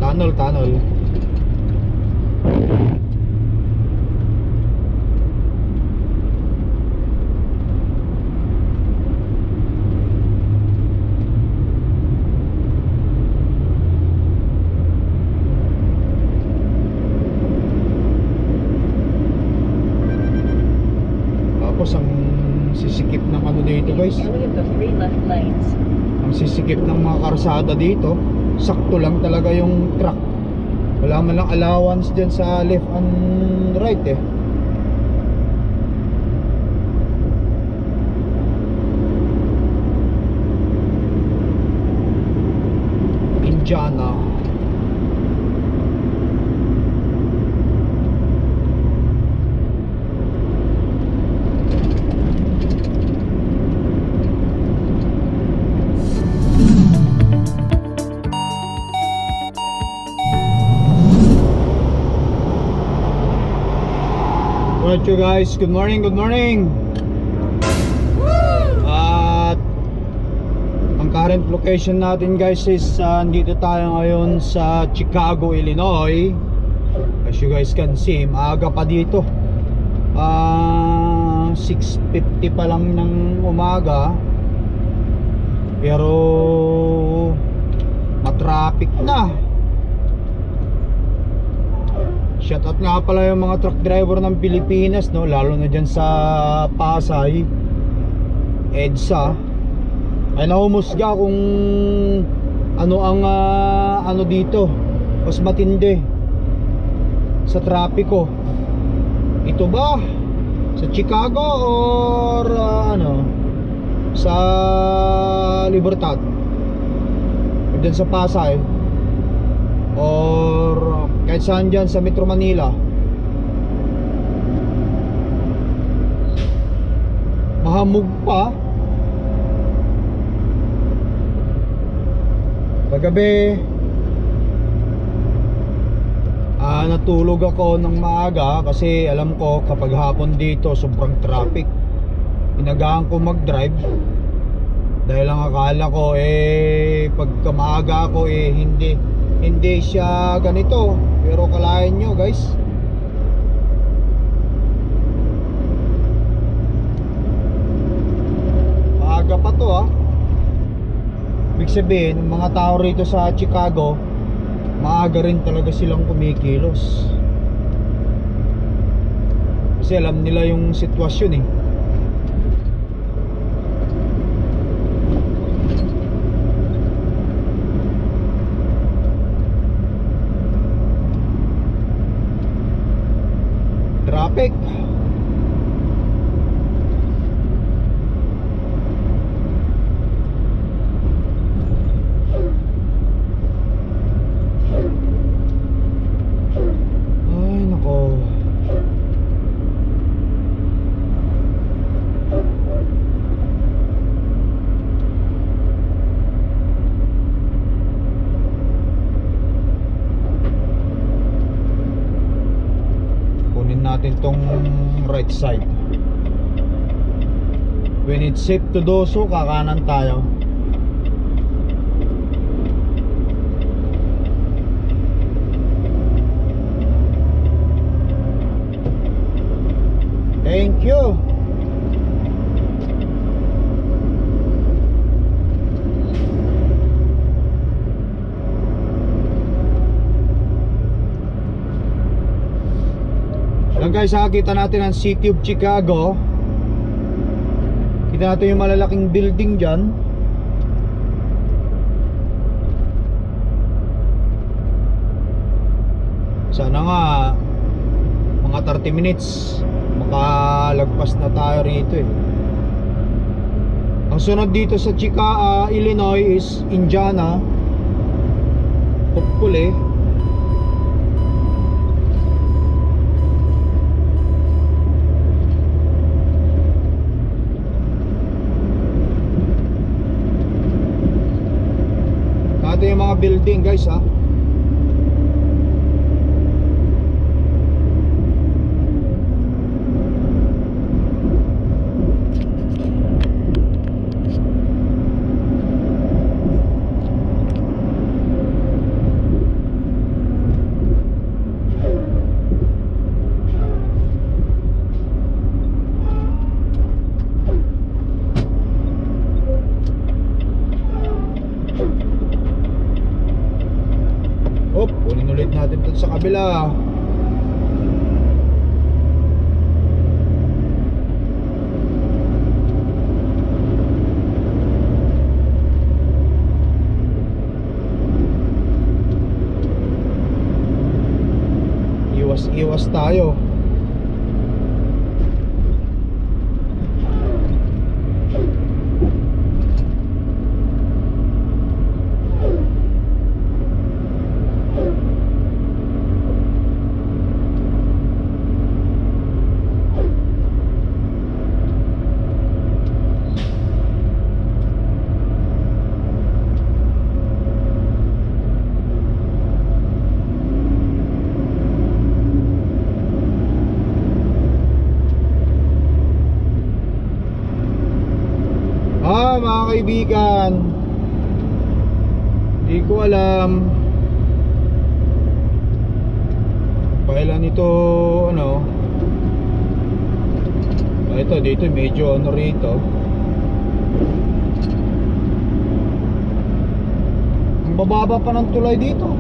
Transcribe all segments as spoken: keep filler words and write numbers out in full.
Tunnel, tunnel. Tapos ang sisikip ng ano dito guys, ang sisikip ng mga karsada dito, sakto lang talaga yung truck. Wala man lang allowance dyan sa left and right eh. Indiana. Alright you guys, good morning, good morning. At ang current location natin guys is uh, dito tayo ngayon sa Chicago, Illinois. As you guys can see, maaga pa dito. uh, six fifty pa lang ng umaga, pero matraffic na. Shoutout nga pala yung mga truck driver ng Pilipinas, no? Lalo na dyan sa Pasay, EDSA. Ay nahumusga kung ano ang uh, ano dito mas matindi sa trapiko. Ito ba sa Chicago or uh, ano sa Libertad, o dyan sa Pasay, or kahit saan dyan sa Metro Manila? Mahamog pa. Kagabi ah, natulog ako ng maaga kasi alam ko kapag hapon dito sobrang traffic. Inagaan ko mag-drive dahil lang akala ko eh pagka maaga ako eh hindi hindi siya ganito, pero kalahin nyo guys, maaga pa to ah. Ibig sabihin, ng mga tao rito sa Chicago, maaga rin talaga silang kumikilos kasi alam nila yung sitwasyon eh. Traffic. Ay nako. Natin tong right side. When it's safe to do so, kakanan tayo. Thank you. Yan guys, ha, kita natin ang City of Chicago. Kita natin yung malalaking building dyan. Sana nga mga thirty minutes makalagpas na tayo rito eh. Ang sunod dito sa Chicago, uh, Illinois is Indiana. Hopefully ito yung mga building guys ha. Kunin ulit natin dun sa kabila. Iwas tayo. Ah, mga kaibigan, di ko alam kailan ito ano. Ah, ito dito medyo ano rito. Ang bababa pa ng tulay dito.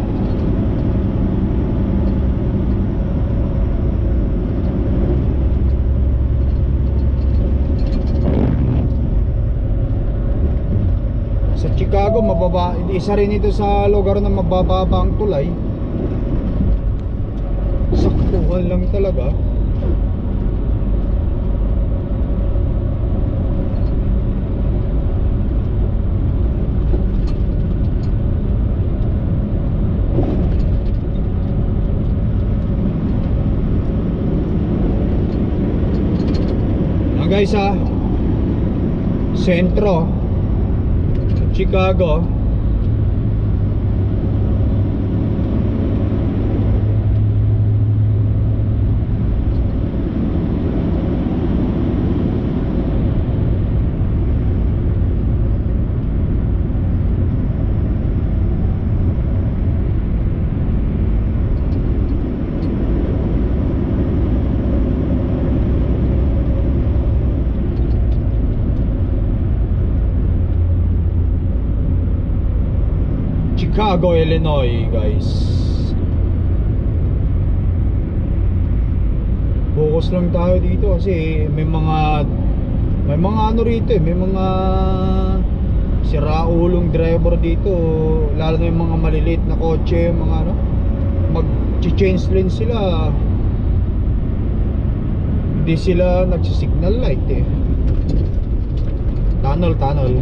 Sa Chicago mababa, isa rin ito sa lugar na mabababa ang tulay. Saktuhan lang talaga. Yan guys ha, sentro Chicago. Chicago, Illinois guys. Focus lang tayo dito kasi may mga may mga ano rito eh, may mga siraulong driver dito, lalo na yung mga maliliit na kotse, mga ano, mag-change lane sila, hindi sila nagsi-signal light eh. Tunnel, tunnel.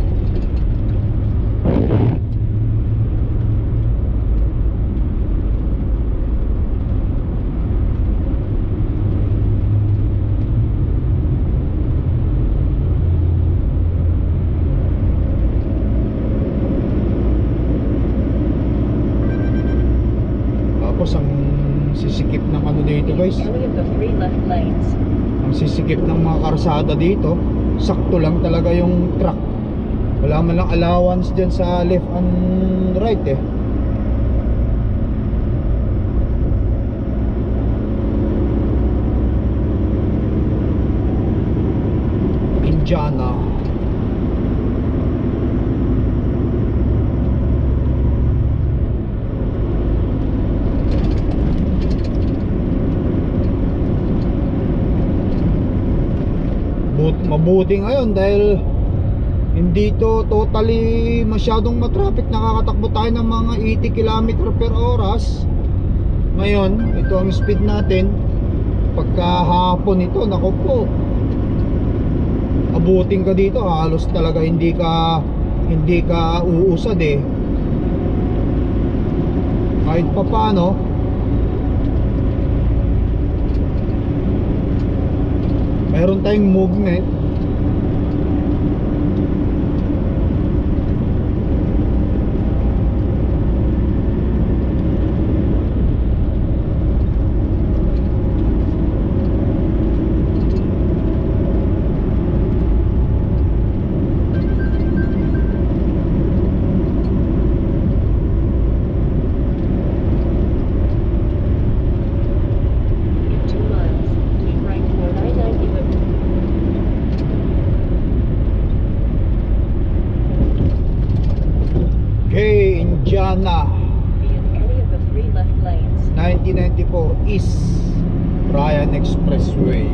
Ang sisikip ng ano dito guys, ang sisikip ng mga karsada dito, sakto lang talaga yung truck, wala man lang allowance dyan sa left and right eh. Indiana. Mabuti ngayon dahil hindi to totally masyadong matraffic, nakakatakbo tayo ng mga eighty kilometers per oras. Ngayon ito ang speed natin. Pagkahapon ito, nako po, abutin ka dito halos talaga hindi ka hindi ka uusad eh, kahit pa paano. Meron tayong movement. Indiana. Be an area of three left lanes. nineteen ninety-four East Ryan Expressway.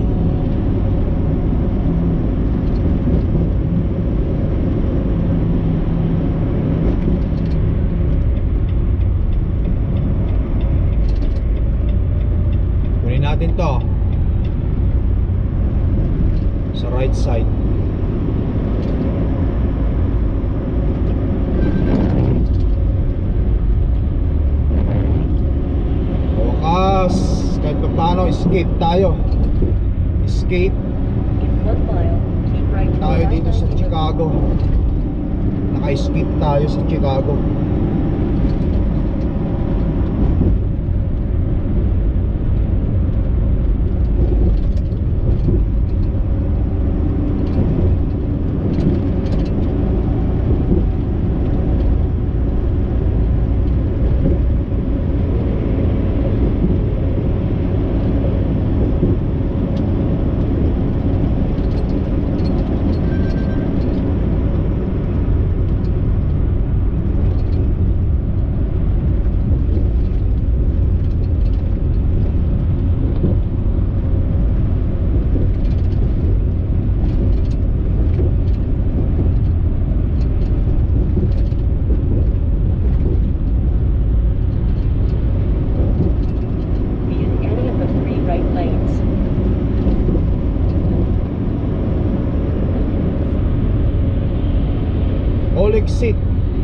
Kunin natin to sa right side. Wakas, kahit pa paano escape tayo. Escape In one mile, keep right to tayo dito sa I ninety. Chicago. Naka-escape tayo sa Chicago. Be in any of the three right lanes. All exit.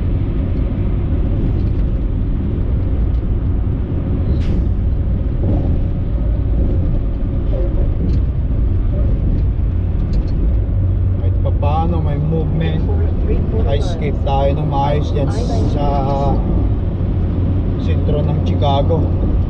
Kahit pa paano may movement. For three quarter Naka-escape miles. tayo ng maayos dyan sa sentro ng Chicago.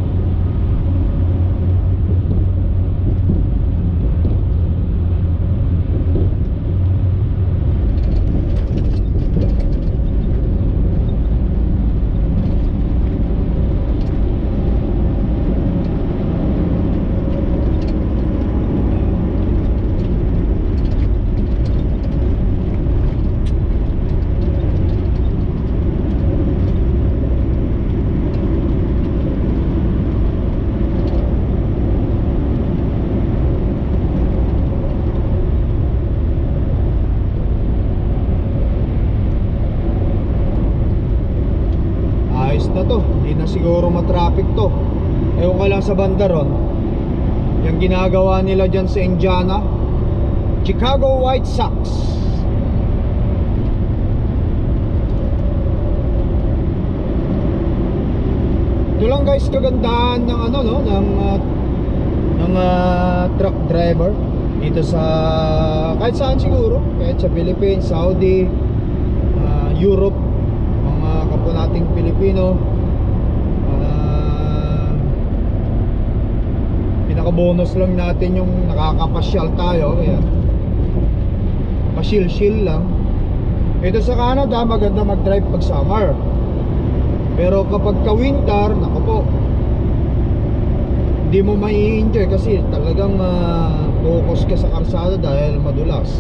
Ayos na to, hindi na siguro matraffic to. Ewan ka lang sa banda ron, yung ginagawa nila dyan sa Indiana, Chicago White Sox. Ito lang guys kagandahan ng ano no, ng uh, ng uh, truck driver dito sa kahit saan siguro, kahit sa Philippines, Saudi, uh, Europe, mga kapwa nating Pilipino. uh, pinaka-bonus lang natin yung nakakapasyal tayo, kaya pasyil-syil lang. Ito sa Canada maganda mag-drive pag summer, pero kapag ka-winter, nako po, hindi mo mai-enjoy kasi talagang uh, focus ka sa karsada dahil madulas.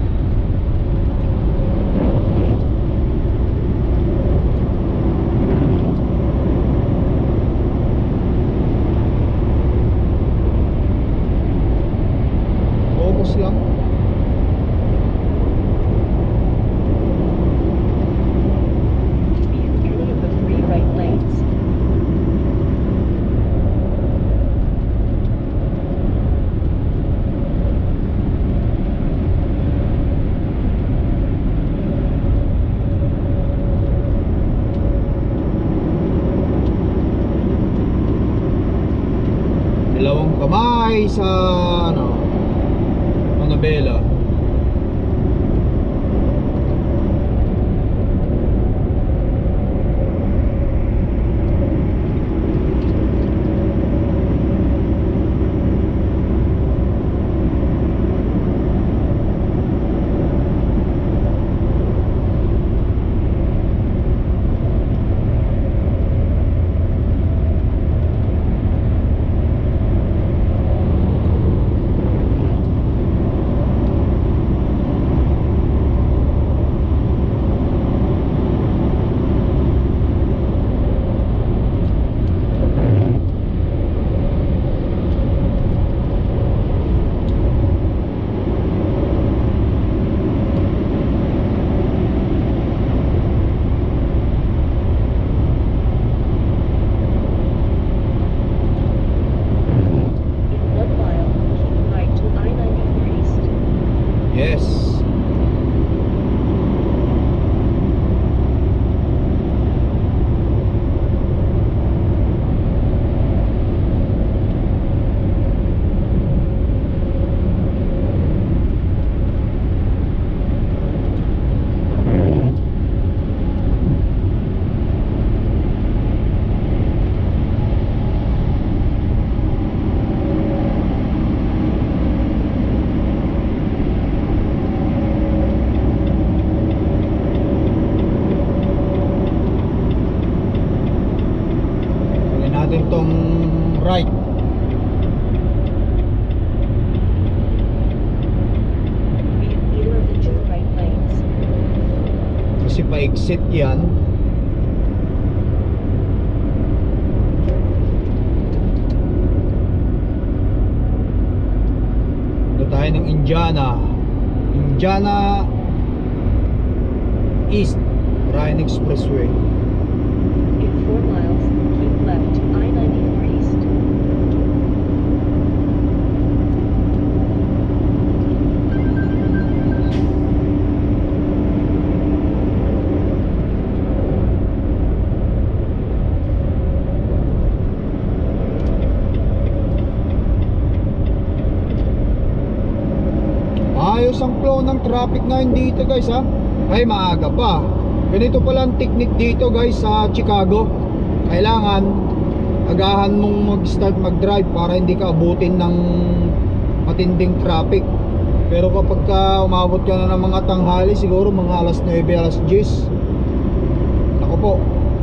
Focus lang. Be in any of the three right lanes. Dalawang kamay sa ano, Manabela. hintong right. Be in either of the two right lanes. Kasi pa-exit yan. Ito tayo ng Indiana. Indiana East Ryan Expressway. In four miles, keep left to I ninety-four East. Ayos ang flow ng traffic ngayon dito guys ha. Ay maaga pa. Ganito pala ang technique dito guys sa Chicago. Kailangan agahan mong mag-start mag-drive para hindi ka abutin ng matinding traffic. Pero kapag ka umabot ka na ng mga tanghali, siguro mga alas nuwebe, alas diyes, ako po,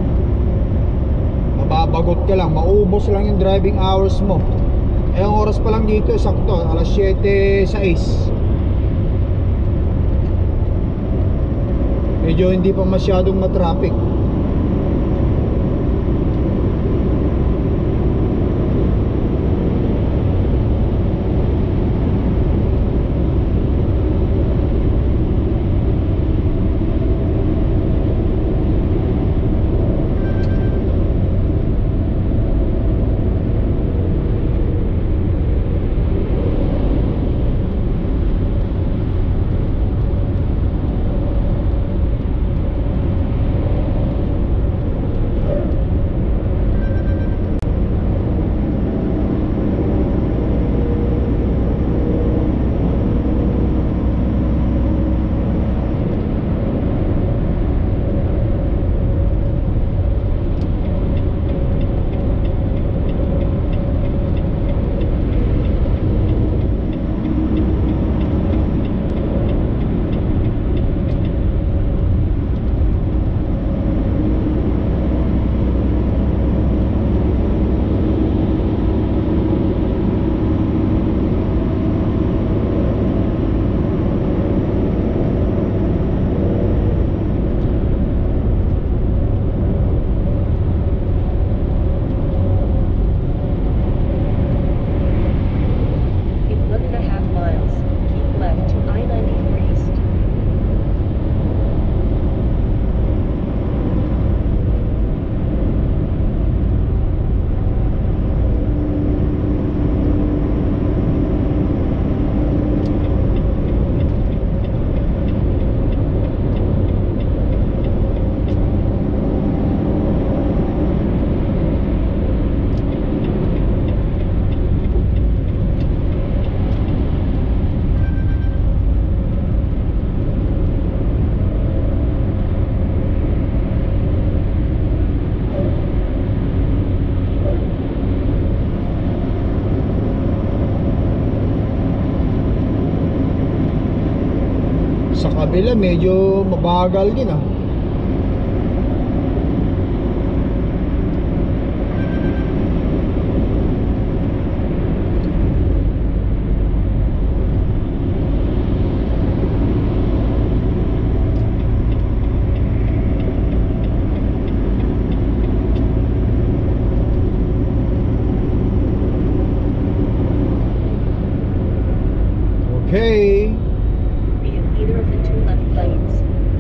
mababagot ka lang, maubos lang yung driving hours mo. Eh ang oras pa lang dito sakto alas siyete sais. Medyo hindi pa masyadong matraffic. Sa kabila medyo mabagal din ah. Okay. Be in either of the two left lanes.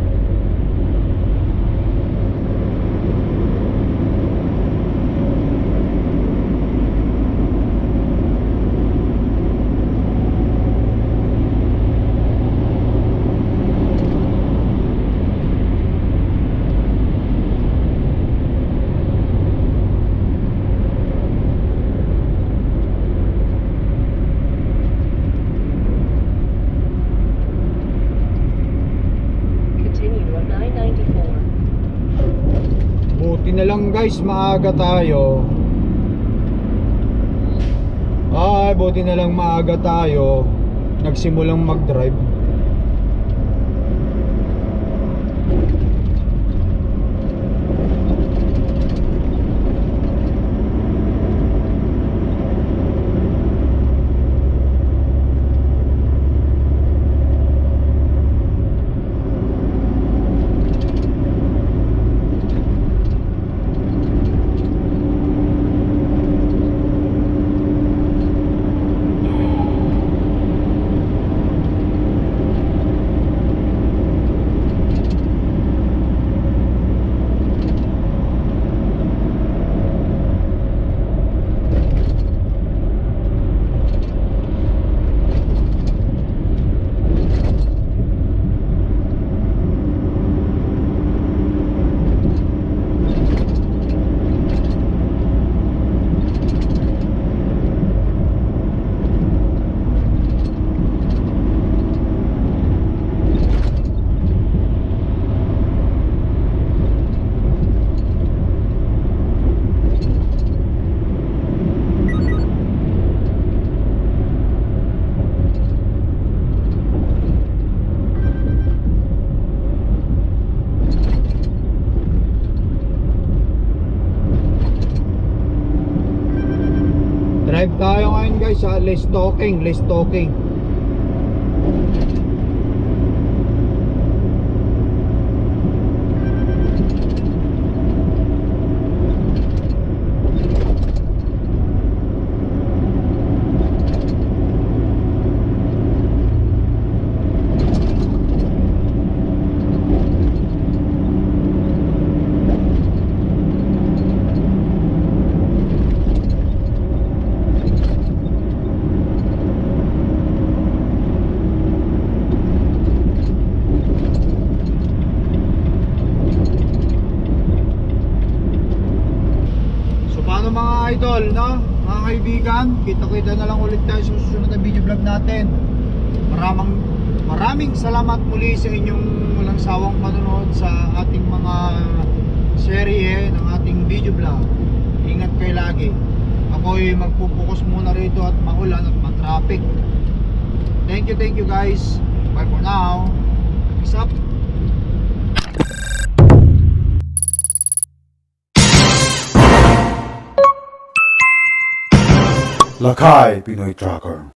Continue on I ninety-four. Buti na lang guys, maaga tayo. Ay, buti na lang maaga tayo nagsimulang mag-drive. Drive tayo ngayon guys ha. Less talking, less talking. Mga idol, no? Mga kaibigan, kita-kita na lang ulit tayo sa susunod na video vlog natin. Maraming maraming salamat muli sa inyong walang sawang panonood sa ating mga serye ng ating video vlog. Ingat kayo lagi. Ako'y magpupokus muna rito at maulan at matraffic. Thank you, thank you guys. Bye for now. Peace up. Lakay Pinoy Tracker.